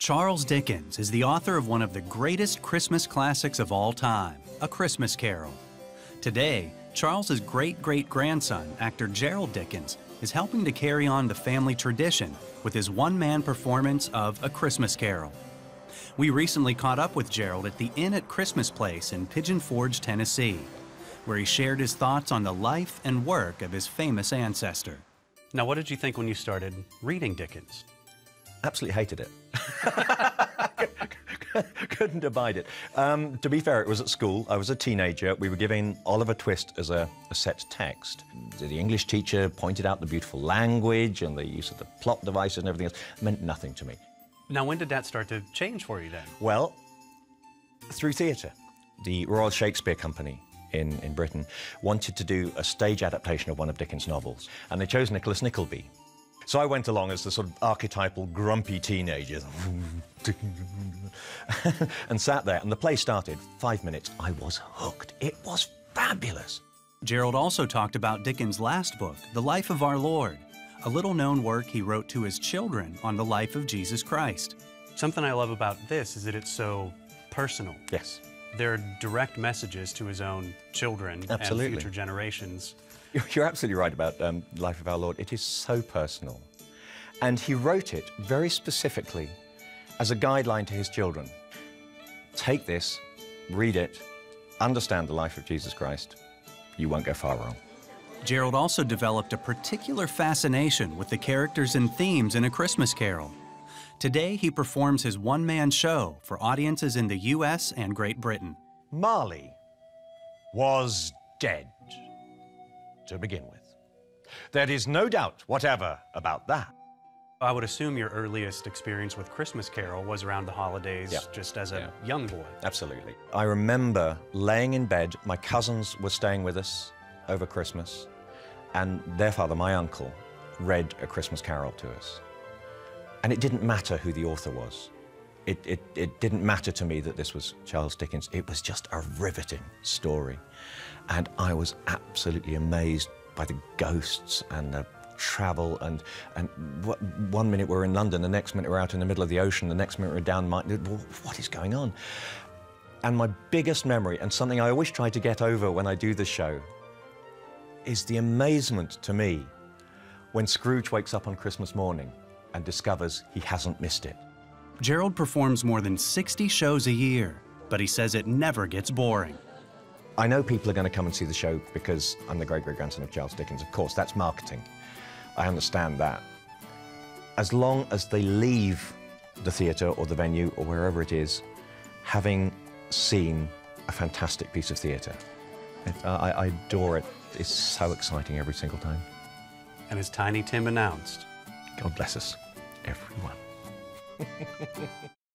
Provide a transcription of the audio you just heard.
Charles Dickens is the author of one of the greatest Christmas classics of all time, A Christmas Carol. Today, Charles's great-great-grandson, actor Gerald Dickens, is helping to carry on the family tradition with his one-man performance of A Christmas Carol. We recently caught up with Gerald at the Inn at Christmas Place in Pigeon Forge, Tennessee, where he shared his thoughts on the life and work of his famous ancestor. Now, what did you think when you started reading Dickens? Absolutely hated it. Couldn't abide it. To be fair, it was at school. I was a teenager. We were giving Oliver Twist as a set text. The English teacher pointed out the beautiful language and the use of the plot devices and everything else. It meant nothing to me. Now, when did that start to change for you then? Well, through theatre. The Royal Shakespeare Company in Britain wanted to do a stage adaptation of one of Dickens' novels, and they chose Nicholas Nickleby. So I went along as the sort of archetypal grumpy teenager and sat there, and the play started. 5 minutes, I was hooked. It was fabulous. Gerald also talked about Dickens' last book, The Life of Our Lord, a little-known work he wrote to his children on the life of Jesus Christ. Something I love about this is that it's so personal. Yes. There are direct messages to his own children and future generations. You're absolutely right about Life of Our Lord. It is so personal. And he wrote it very specifically as a guideline to his children. Take this, read it, understand the life of Jesus Christ. You won't go far wrong. Gerald also developed a particular fascination with the characters and themes in A Christmas Carol. Today, he performs his one-man show for audiences in the U.S. and Great Britain. Marley was dead to begin with. There is no doubt whatever about that. I would assume your earliest experience with Christmas Carol was around the holidays, just as a young boy. Absolutely. I remember laying in bed, my cousins were staying with us over Christmas, and their father, my uncle, read A Christmas Carol to us. And it didn't matter who the author was. It didn't matter to me that this was Charles Dickens. It was just a riveting story. And I was absolutely amazed by the ghosts and the travel and one minute we're in London, the next minute we're out in the middle of the ocean, the next minute we're down what is going on? And my biggest memory, and something I always try to get over when I do this show, is the amazement to me when Scrooge wakes up on Christmas morning and discovers he hasn't missed it. Gerald performs more than 60 shows a year, but he says it never gets boring. I know people are going to come and see the show because I'm the great-great-grandson of Charles Dickens. Of course, that's marketing. I understand that. As long as they leave the theatre or the venue or wherever it is, having seen a fantastic piece of theatre. I adore it. It's so exciting every single time. And as Tiny Tim announced, God bless us, everyone.